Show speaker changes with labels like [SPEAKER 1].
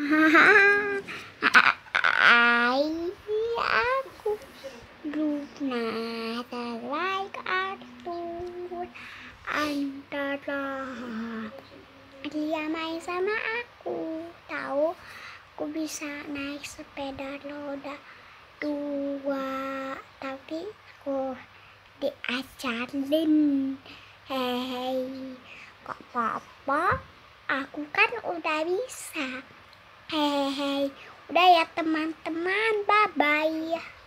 [SPEAKER 1] Aku pernah terlai kartun antara dia main sama aku. Tahu aku bisa naik sepeda roda 2, tapi aku diajarin. Hei, kok papa? Aku kan udah bisa. Hei, udah ya teman-teman, bye-bye.